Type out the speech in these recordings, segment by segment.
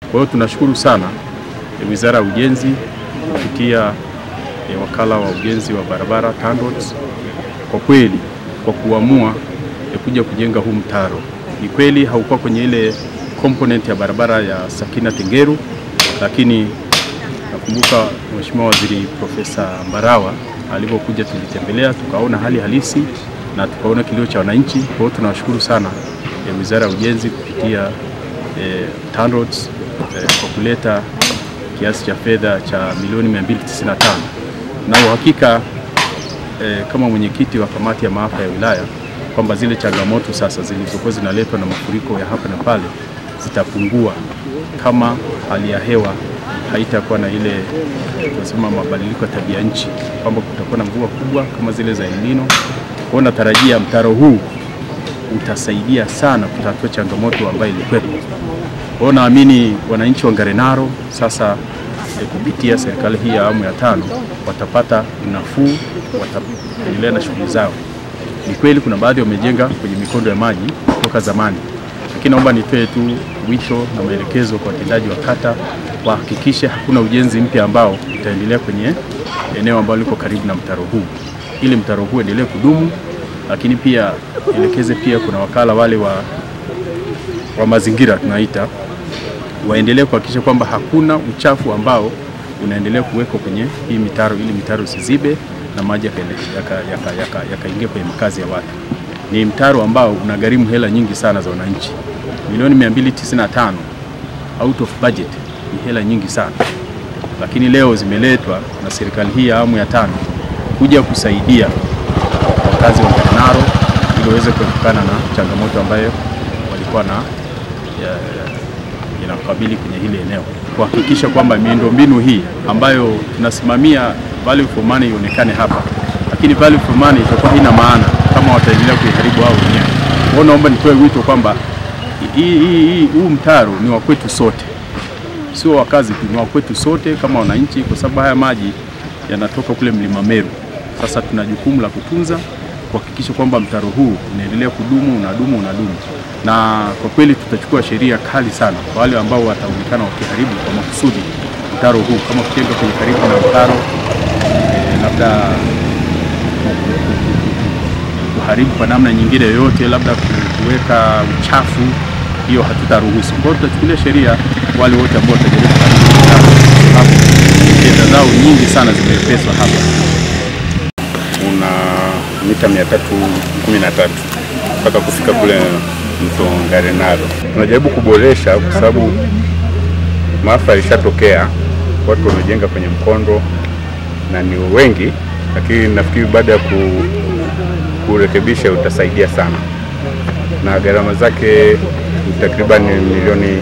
Kwa hiyo tunashukuru sana Wizara ya Ujenzi kupitia wakala wa ujenzi wa barabara TANROADS kwa kweli kwa kuamua kuja kujenga huu mtaro. Ni kweli haukuwa kwenye ile component ya barabara ya Sakina Tengeru, lakini nakumbuka Mheshimiwa Waziri Profesa Mbarawa alipokuja tulitembelea, tukaona hali halisi na tukaona kilio cha wananchi. Kwa hiyo tunawashukuru sana Wizara ya Ujenzi kupitia TANROADS kwa kuleta kiasi cha fedha cha milioni 295. Na uhakika kama mwenyekiti wa kamati ya maafa ya wilaya kwamba zile changamoto sasa zilizokuwa zinaletwa na mafuriko ya hapa na pale zitapungua kama hali ya hewa haitakuwa na ile tunasema mabadiliko ya tabia nchi, kwamba kutakuwa na mvua kubwa kama zile za El Nino. Kwa natarajia mtaro huu utasaidia sana kutatua changamoto ambayo ilikuwepo. Kwa naamini wananchi wa Ngarenaro sasa kupitia serikali hii ya awamu ya 5 watapata nafuu, wataendelea na shughuli zao. Ni kweli kuna baadhi wamejenga kwenye mikondo ya maji kutoka zamani, lakini naomba nitoe tu wito na maelekezo kwa watendaji wa kata wahakikishe hakuna ujenzi mpya ambao utaendelea kwenye eneo ambalo liko karibu na mtaro huu, ili mtaro huu endelee kudumu. Lakini pia elekeze pia kuna wakala wale wa mazingira tunaita, waendelee kuhakikisha kwamba hakuna uchafu ambao unaendelea kuwekwa kwenye hii mitaro, ili mitaro isizibe na maji yakaingia kwenye makazi ya watu. Ni mtaro ambao unagharimu hela nyingi sana za wananchi. Milioni 295 out of budget ni hela nyingi sana, lakini leo zimeletwa na serikali hii ya awamu ya 5 kuja kusaidia wakazi wa Ngarenaro ili waweze kuepukana na changamoto ambayo walikuwa inakabili kwenye hili eneo, kuhakikisha kwamba miundombinu hii ambayo tunasimamia value for money ionekane hapa, lakini value for money itakuwa haina maana kama wataendelea kuiharibu wao wenyewe. Kwa naomba nitoe wito kwamba huu mtaro ni wa kwetu sote, sio wakazi tu, ni wa kwetu sote kama wananchi, kwa sababu haya maji yanatoka kule Mlima Meru. Sasa tuna jukumu la kutunza, kuhakikisha kwamba mtaro huu unaendelea kudumu, unadumu. Na kwa kweli tutachukua sheria kali sana kwa wale ambao wataonekana wakiharibu kwa makusudi mtaro huu, kama kujenga kwenye karibu na mtaro, labda kuharibu kwa namna nyingine yoyote, labda kuweka uchafu, hiyo hatutaruhusu. Kwa hiyo tutachukulia sheria wale wote ambao watajaribu kuharibu mtaro, sababu fedha zao nyingi sana zimepeswa hapa. Una mita 313 mpaka kufika kule mto Ngarenaro. Tunajaribu kuboresha kwa sababu maafa yalishatokea, watu wamejenga kwenye mkondo na ni wengi, lakini nafikiri baada ya kurekebisha utasaidia sana, na gharama zake takriban milioni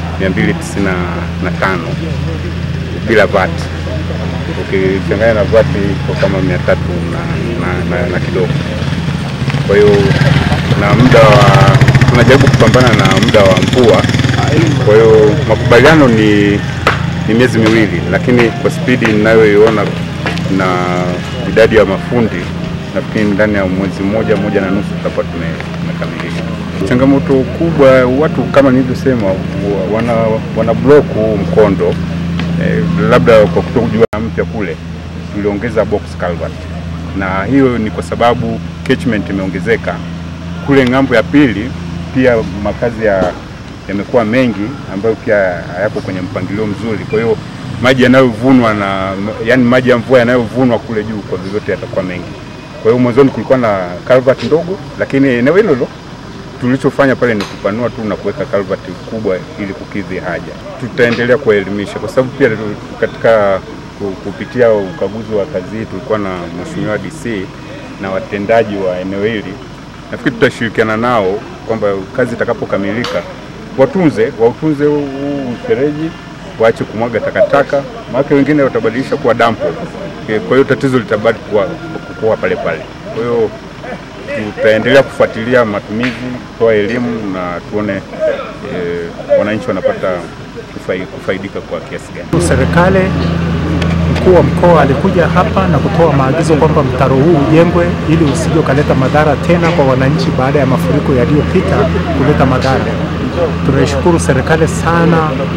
295 bila VAT. Ukichanganya na VAT kwa kama 300 na kidogo. Kwa hiyo na tunajaribu kupambana na muda wa mvua. Kwa hiyo makubaliano ni miezi miwili, lakini kwa spidi ninayoiona na idadi ya mafundi nafikiri ndani ya mwezi moja na nusu tutakuwa tumekamilisha. Changamoto kubwa, watu kama nilivyosema wana block mkondo, labda kwa kutokujua mpya kule tuliongeza box culvert, na hiyo ni kwa sababu catchment imeongezeka kule ng'ambo ya pili. Pia makazi yamekuwa mengi ambayo pia hayapo kwenye mpangilio mzuri. Kwa hiyo maji yanayovunwa maji ya mvua yanayovunwa kule juu kwa vyote yatakuwa mengi. Kwa hiyo mwanzoni kulikuwa na culvert ndogo, lakini eneo hilo tulichofanya pale ni kupanua tu na kuweka culvert kubwa ili kukidhi haja. Tutaendelea kuelimisha kwa sababu pia katika kupitia ukaguzi wa kazi hii tulikuwa na Mheshimiwa DC na watendaji wa eneo hili. Nafikiri tutashirikiana nao kwamba kazi itakapokamilika wautunze huu mfereji, waache kumwaga takataka, maana wengine watabadilisha kuwa dampo. Kwa hiyo tatizo litabaki kuwa pale pale. Kwa hiyo tutaendelea kufuatilia matumizi, kutoa elimu na tuone wananchi wanapata kufaidika kwa kiasi gani. Serikali, mkuu wa mkoa alikuja hapa na kutoa maagizo kwamba mtaro huu ujengwe ili usije ukaleta madhara tena kwa wananchi baada ya mafuriko yaliyopita kuleta madhara. Tunashukuru serikali sana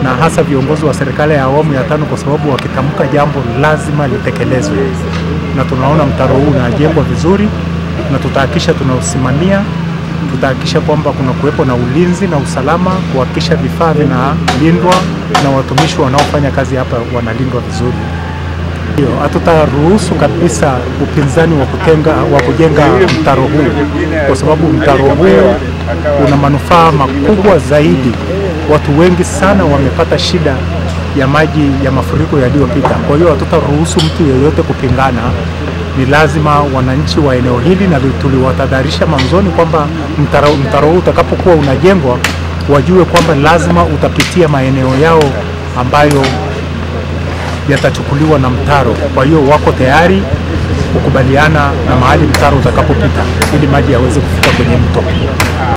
na hasa viongozi wa serikali ya awamu ya 5, kwa sababu wakitamka jambo lazima litekelezwe, na tunaona mtaro huu unajengwa vizuri, na tutahakikisha tunausimamia. Tutahakikisha kwamba kuna kuwepo na ulinzi na usalama, kuhakikisha vifaa vinalindwa na watumishi wanaofanya kazi hapa wanalindwa vizuri. Hatutaruhusu kabisa upinzani wa kujenga mtaro huu, kwa sababu mtaro huu una manufaa makubwa zaidi. Watu wengi sana wamepata shida ya maji ya mafuriko yaliyopita. Kwa hiyo hatutaruhusu mtu yeyote kupingana. Ni lazima wananchi wa eneo hili, na tuliwatahadharisha mwanzoni kwamba mtaro huu utakapokuwa unajengwa wajue kwamba lazima utapitia maeneo yao ambayo yatachukuliwa na mtaro. Kwa hiyo wako tayari kukubaliana na mahali mtaro utakapopita ili maji yaweze kufika kwenye mto.